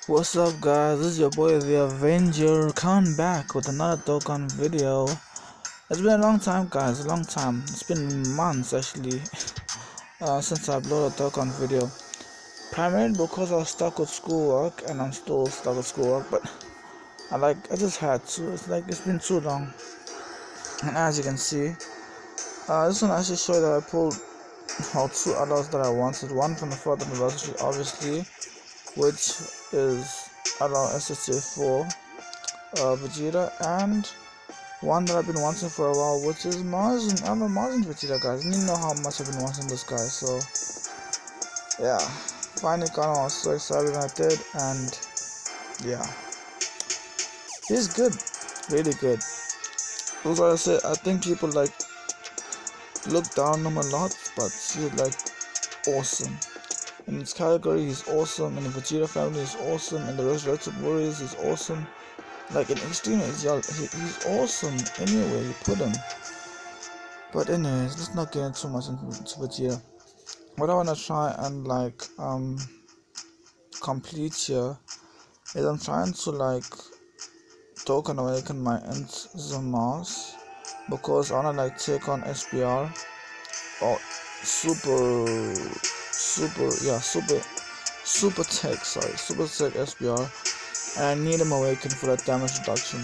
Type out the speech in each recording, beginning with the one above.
What's up, guys? This is your boy the Avenger coming back with another Dokkan video. It's been a long time, guys, a long time. It's been months actually since I uploaded a Dokkan video. Primarily because I was stuck with schoolwork, and I'm still stuck with schoolwork, but I just had to. It's been too long. And as you can see, this one actually showed that I pulled out two adults that I wanted. One from the 4th anniversary, obviously, which is adult SSJ4 Vegeta, and one that I've been wanting for a while, which is Mars. I'm a Mars Vegeta, guys. And you know how much I've been wanting this guy, so yeah, finally got him. I was so excited when I did, and yeah, he's good, really good. That's what I said. I think people look down on him a lot, but he's awesome. In this category, he's awesome. In the Vegeta family, he's awesome. In the Resurrected Warriors, he's awesome. Like in Extreme, he's awesome anywhere you put him. But anyways, let's not get into too much into Vegeta. What I wanna try and complete here is I'm trying to Dokkan Awaken my Enzo Mars, because I wanna take on SPR or Super Tech SPR, and I need him awakened for that damage reduction.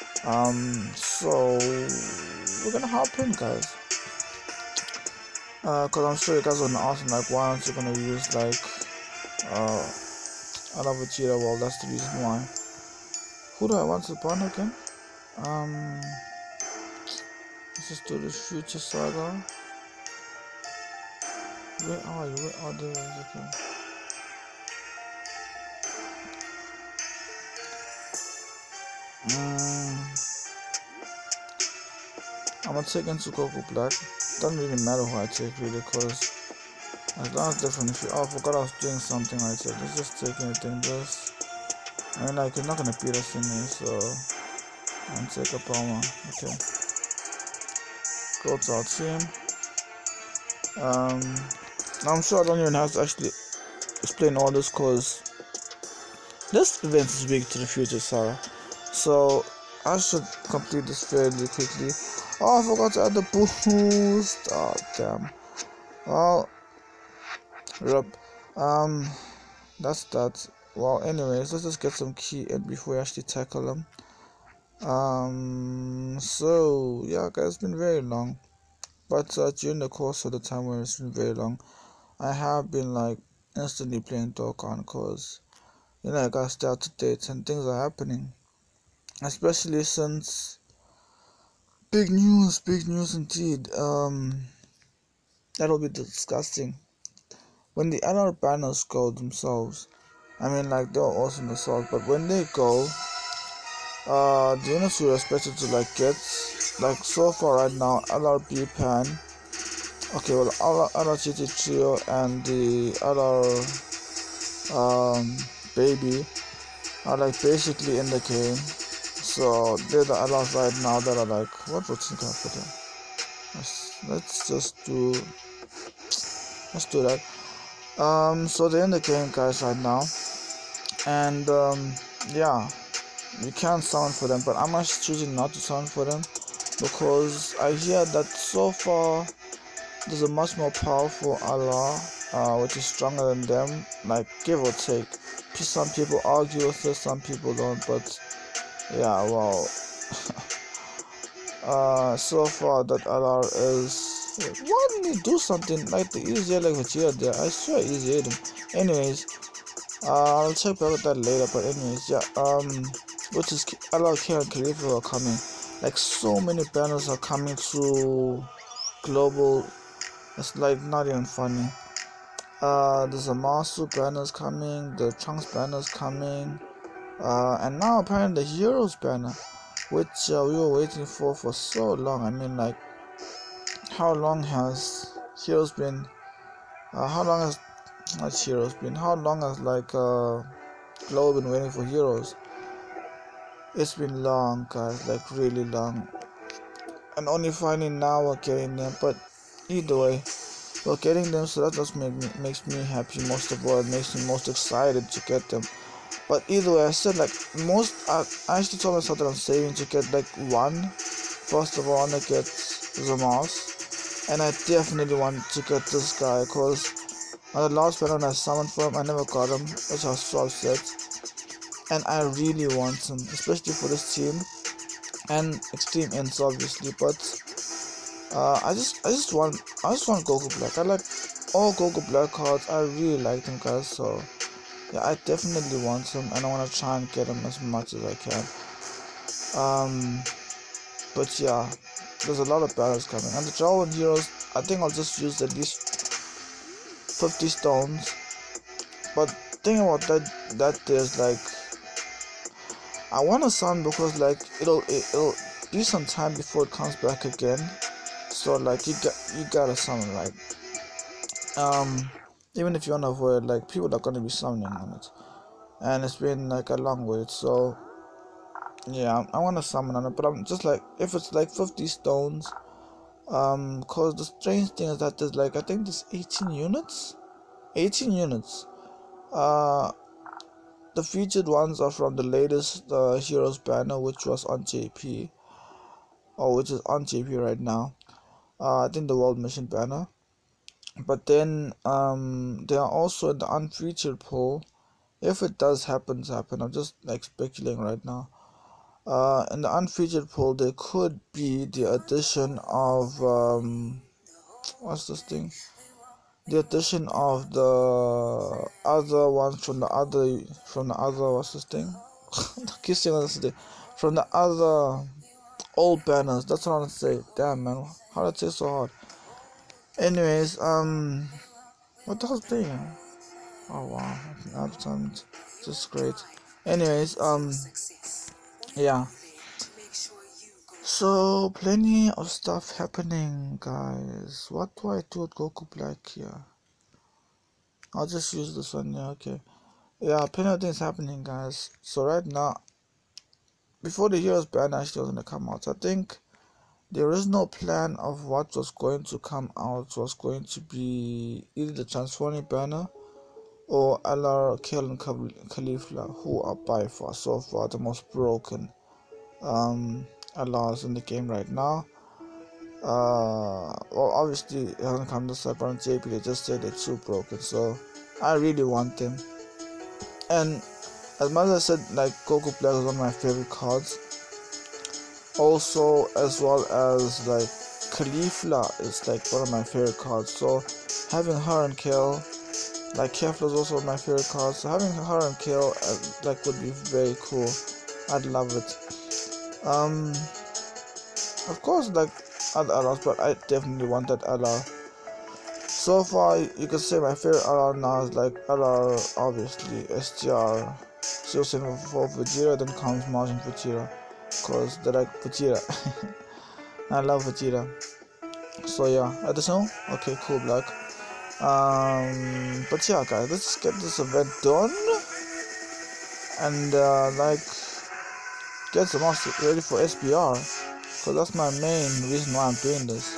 So we're gonna hop in, guys, cause I'm sure you guys are gonna ask me why aren't you gonna use I love Vegeta. Well, that's the reason why. Who do I want to burn again? Let's just do this Future Saga. Where are you? Where are they? Okay. I'm gonna take into Goku Black. Doesn't really matter who I take, really, cause as long as different. If you I forgot I was doing something right here. Let's just take anything. Just I mean, it's not gonna beat us in here, so I'm gonna take a Palma. Okay. Go to our team. Now I'm sure I don't even have to actually explain all this, cause this event is big to the Future Saga, so I should complete this fairly quickly. Oh, I forgot to add the boost. Oh damn. Well, rip. That's that. Well, anyways, let's just get some key in before we actually tackle them. So yeah, guys, it's been very long, but during the course of the time where it's been very long, I have been instantly playing Dokkan, cause I gotta stay up to date and things are happening, especially since big news indeed. That'll be disgusting when the other banners go themselves. I mean, they're awesome themselves, but when they go, the units we're expected to get, so far right now, LRB Pan. Okay, well, other GT Trio and the other baby are basically in the game. So they're the allies right now that are what routine can I put in? Let's do that. So they're in the game, guys, right now, and yeah, you can summon for them, but I'm actually choosing not to summon for them, because I hear that so far there's a much more powerful Allah, which is stronger than them, give or take. Some people argue with it, some people don't, but yeah, well, so far that Allah is. Why didn't he do something the easier Vegeta there? I swear easier him. Anyways, I'll check back with that later. But anyways, yeah, which is Allah K and Khalifa are coming. So many banners are coming to global. It's not even funny. There's a Masu banners coming, the Trunks banners coming, and now apparently the Heroes banner, which we were waiting for so long. I mean, how long has Heroes been? How long has Heroes been? How long has Glow been waiting for Heroes? It's been long, guys, really long, and only finally now we're getting them. But either way, we're getting them, so that just makes me happy most of all. It makes me most excited to get them. But either way, I said like I actually told myself that I'm saving to get like one. First of all, I want to get Zamas, and I definitely want to get this guy because on the last one when I summoned for him, I never got him, which I was so upset. And I really want him, especially for this team and Extreme Ends obviously. But I just want Goku Black. I like all Goku Black cards. I really like them, guys. So yeah, I definitely want him, and I want to try and get him as much as I can. But yeah, there's a lot of battles coming, and the Dragon Heroes, I think I'll just use at least 50 stones. But thing about that there's like, I want a summon because like it'll be some time before it comes back again. So like you gotta summon, like even if you wanna avoid, like people are gonna be summoning on it, and it's been like a long wait. So yeah, I wanna summon on it, but I'm just like, if it's like 50 stones, cause the strange thing is that there's like, I think there's 18 units. The featured ones are from the latest Heroes banner, which was on JP, or which is on JP right now. I think the World Mission banner. But then they are also in the unfeatured pool. If it does happen, I'm just like speculating right now. In the unfeatured pool, there could be the addition of what's this thing? The addition of the other ones from the other what's this thing? From the other old banners. That's what I want to say. Damn, man, how did I say so hard? Anyways, what the hell's playing? Oh wow, Avatar, just great. Anyways, yeah. So plenty of stuff happening, guys. What do I do with Goku Black here? I'll just use this one. Yeah, okay. Yeah, plenty of things happening, guys. So right now, before the Heroes ban actually was gonna come out, I think the original plan of what was going to come out was going to be either the Transforming banner or LR, Kel, and Caulifla, who are by far so far the most broken LRs in the game right now. Well, obviously it hasn't come this up on JP, they just said they're too broken, so I really want them. And as much as I said, like, Goku Black is one of my favorite cards, also as well as like Caulifla is like one of my favorite cards, so having her and Kel, like Kefla is also my favorite card, so having her and Kel like would be very cool. I'd love it. Of course, like other LRs, but I definitely want that LR. So far, you could say my favorite LR now is like LR, obviously STR 074 Vegeta, then comes Majin Vegeta, cause they like Vegeta. I love Vegeta. So yeah, additional, okay, cool, Black. But yeah, guys, let's get this event done and like get some more ready for SBR, because that's my main reason why I'm doing this.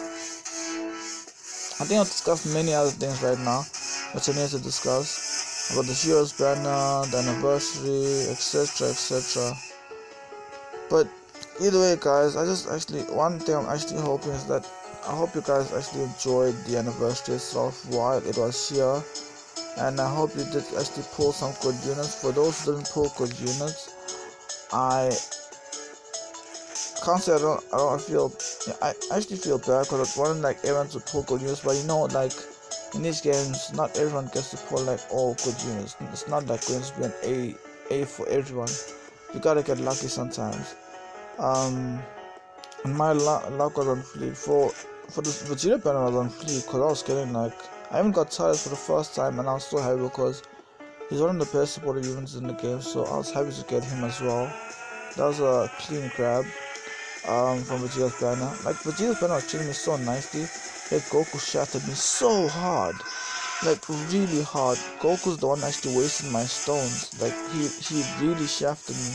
I think I'll discuss many other things right now which I need to discuss about the Heroes banner, the anniversary, etc. But either way, guys, one thing I'm actually hoping is that I hope you guys actually enjoyed the anniversary itself while it was here, and I hope you did actually pull some good units. For those who didn't pull good units, I can't say I actually feel bad, because I wanted like everyone to pull good units, but you know, like in these games, not everyone gets to pull like all good units. It's not like going to be an A for everyone. You gotta get lucky sometimes. And my luck was on fleek. For the Vegeta banner was on fleek, because I was getting like, I even got tired for the first time, and I was so happy because he's one of the best supported units in the game, so I was happy to get him as well. That was a clean grab from Vegeta's banner. Like, Vegeta's banner was treating me so nicely, yet Goku shattered me so hard, like really hard. Goku's the one actually wasting my stones. Like, he really shafted me.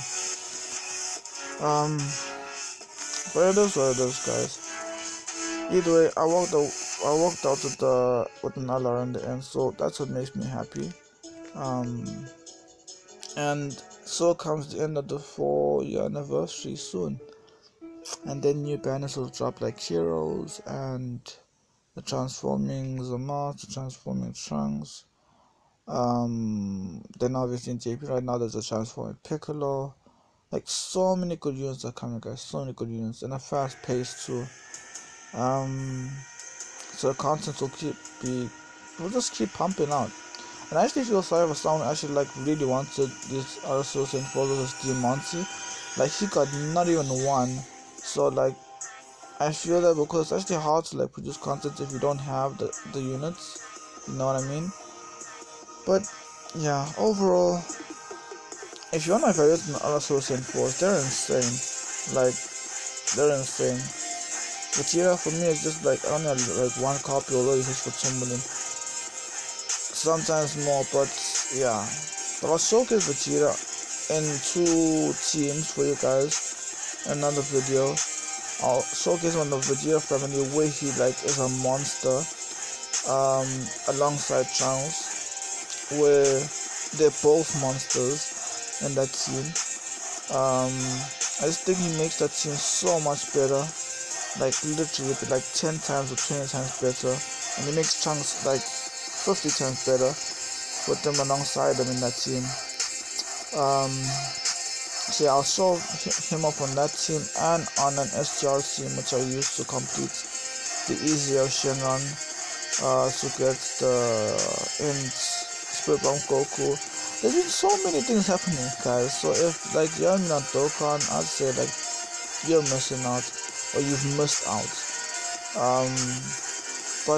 But it is what it is, guys. Either way, I walked out with an LR in the end, so that's what makes me happy. And so comes the end of the 4-year anniversary soon. And then new banners will drop like Heroes and the Transforming Zamasu, the Transforming Trunks. Then obviously in JP right now there's a Transforming Piccolo. Like so many good units are coming, guys. So many good units and a fast pace too. So the content will just keep pumping out. And I actually feel sorry for someone who actually like really wanted this other Suicide Force Diamante. Like he got not even one. So like I feel that because it's actually hard to like produce content if you don't have the units. You know what I mean? But yeah, overall, if you want my favorites in other Suicide Force, they're insane. Like they're insane. Vegeta for me is just like I only have like one copy, although it hits for 2 million. Sometimes more, but yeah. But I'll showcase Vegeta in 2 teams for you guys in another video. I'll showcase one of the Vegeta family where he like is a monster alongside Trunks, where they're both monsters in that team. I just think he makes that team so much better, like literally like 10 times or 20 times better, and he makes Trunks like 50 times better with them alongside them in that team. So yeah, I'll show him up on that team and on an STR team which I used to complete the easier Shenron to get the Spirit Bomb Goku. There's been so many things happening, guys. So if like you haven't been on Dokkan, I'd say like you're missing out or you've missed out. But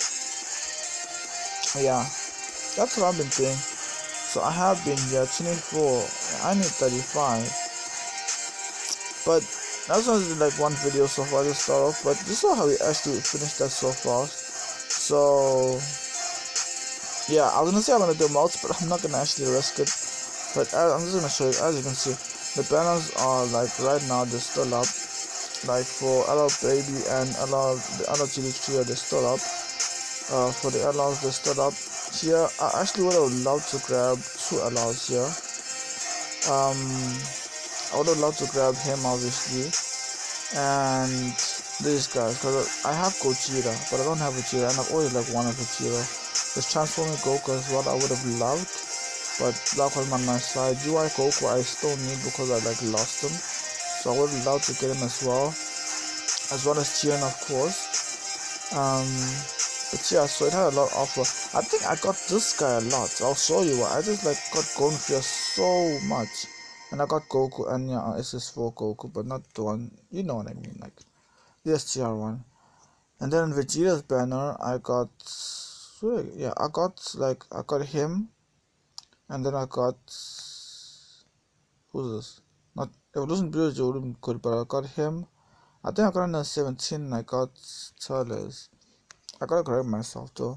yeah, that's what I've been doing. So I have been here 24, I need 35, but that's only like one video so far to start off, but this is how we actually finished that so fast. So yeah, I was gonna say I'm gonna do mods, but I'm not gonna actually risk it. But I'm just gonna show you. As you can see, the banners are like right now they're still up. Like for LL Baby and the other GD3, they're still up. For the LLs, they're still up. Here, I actually would have loved to grab 2 LLs here. I would have loved to grab him obviously, and these guys, because I have Gogeta, but I don't have Vegeta, and I've always like wanted Vegeta. This Transforming Goku as well, I would have loved, but Black was on my side. UI Goku I still need because I like lost him, so I would have loved to get him as well as Tien, of course. But yeah, so it had a lot of offer. I think I got this guy a lot. I'll show you what. I just like got Golden Fear so much. And I got Goku and yeah, SS4 Goku, but not the one, you know what I mean, like the STR one. And then Vegeta's banner, I got him. And then I got, who's this? Not Evolution Bridge would have been good, but I got him. I think I got another 17, I got Turles. I gotta correct myself though.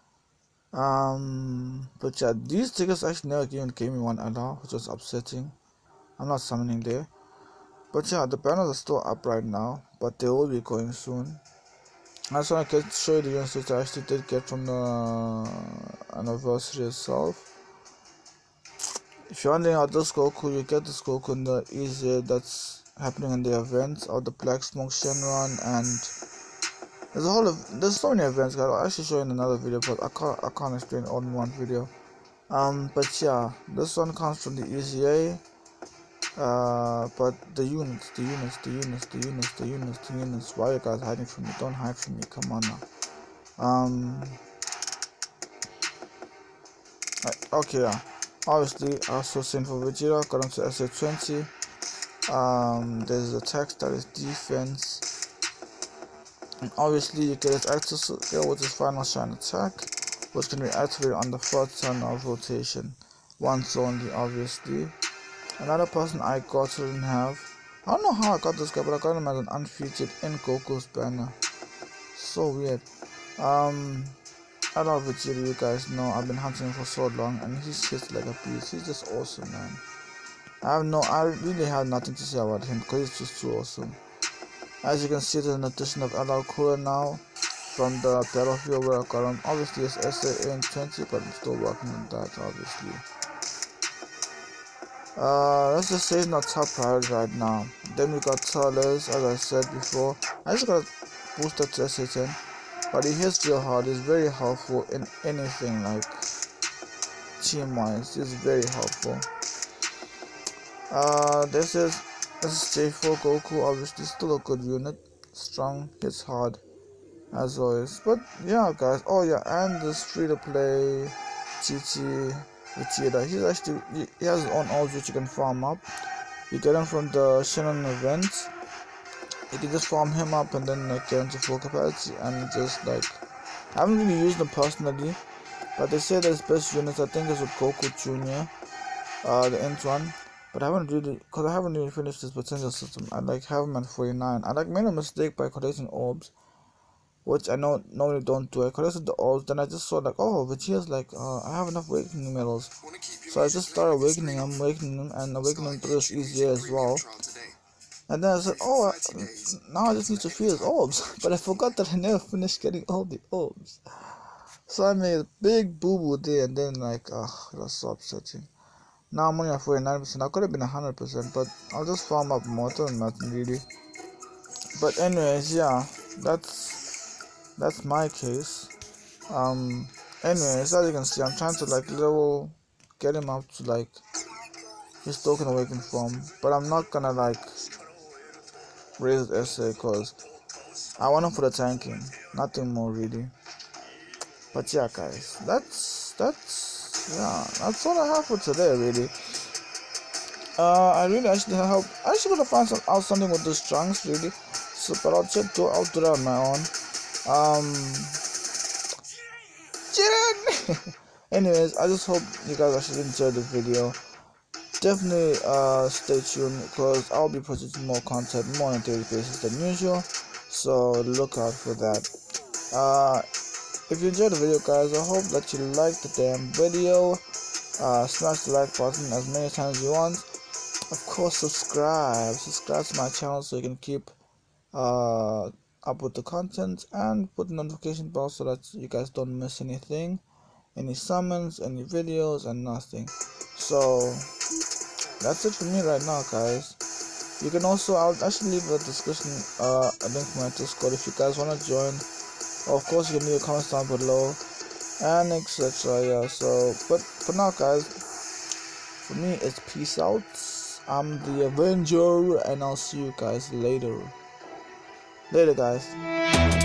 But yeah, these tickets actually never even gave me one LR, which was upsetting. I'm not summoning there. But yeah, the banners are still up right now, but they will be going soon. I just want to show you the units which I actually did get from the anniversary itself. If you're wondering how this Goku, you get this Goku in the easier that's happening in the events, or the Black Smoke Shenron, and there's so many events, guys. I'll actually show you in another video, but I can't explain all in one video. But yeah, this one comes from the EZA. But the units. Why are you guys hiding from me? Don't hide from me. Come on now. Okay, yeah. Obviously, I also sent for Vegeta. Got him to SA20. There's a text that is defense. And obviously you get his active skill with his final shine attack, which can be activated on the 4th turn of rotation, once only obviously. Another person I got didn't have, I don't know how I got this guy, but I got him as an unfeatured in Goku's banner. So weird. I love Vegeta, you guys know, I've been hunting him for so long and he's just like a beast. He's just awesome, man. I really have nothing to say about him because he's just too awesome. As you can see, there's an addition of LL Cooler now from the Battlefield where I got him. Obviously it's SA in 20, but I'm still working on that, obviously. Let's just say it's not top priority right now. Then we got Tales, as I said before. I just got boosted to SA10, but he hits real hard. He's very helpful in anything like team-wise. He's very helpful. This is J4 Goku. Obviously, still a good unit. Strong, hits hard, as always. But yeah, guys. Oh yeah, and this free-to-play GT Vegeta. He's actually he has his own orbs which you can farm up. You get him from the Shannon events. You can just farm him up and then like get into full capacity and just like I haven't really used them personally, but they say there's best units. I think is with Goku Jr. The Nth one. But I haven't really finished this potential system. I like have him at 49. I like made a mistake by collecting orbs, which I know normally don't do. I collected the orbs, then I just saw like, oh, Vegeta's like, I have enough awakening medals, so I just started awakening him, and awakening him through this easier as well. And then I said, oh, now I just need to feed his orbs, but I forgot that I never finished getting all the orbs. So I made a big boo boo there, and then like, that's so upsetting. Now I'm only at 49%. I could have been 100%, but I'll just farm up more. It doesn't matter really. But anyways, yeah, that's my case. Anyways, as you can see, I'm trying to like get him up to like his token awakened form, but I'm not gonna like raise the SA because I want him for the tanking, nothing more really. But yeah, guys, that's all I have for today really. I really actually gonna find out something with those trunks really. So, but I'll do that on my own. Anyways, I just hope you guys actually enjoyed the video. Definitely stay tuned because I'll be producing more content more on a daily basis than usual. So look out for that. If you enjoyed the video, guys, I hope that you liked the damn video. Smash the like button as many times as you want. Of course, subscribe to my channel so you can keep up with the content, and put the notification bell so that you guys don't miss anything, any summons, any videos, and nothing. So that's it for me right now, guys. You can also, I'll actually leave a description a link for my Discord if you guys want to join. Of course, you can leave a comment down below and etc. Yeah, so but for now, guys, for me it's peace out. I'm the Avenger, and I'll see you guys later, guys.